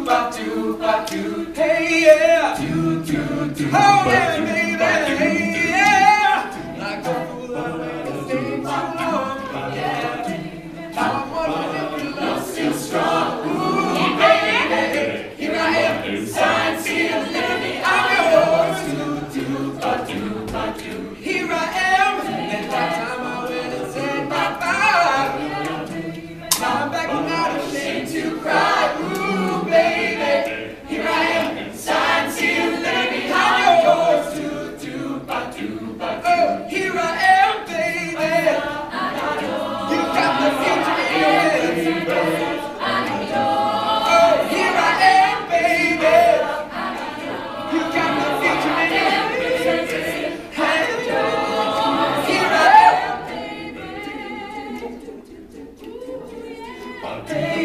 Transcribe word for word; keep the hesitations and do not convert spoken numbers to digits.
Hey, yeah. Oh, yeah, baby. Hey, yeah. Like a fool, I waited way too long. Yeah. I'm wondering if your love's still strong. Ooh, baby. Here I am, signed, sealed, living. I'm yours. Here I am. And that time I went and said bye-bye. Now I'm back and not ashamed to cry. Ooh, baby. Here I am, signed, sealed, living. I'm yours. Oh, here I am, baby. You got the future in. Oh, here I am, baby. You got the future in. Hey, here I am.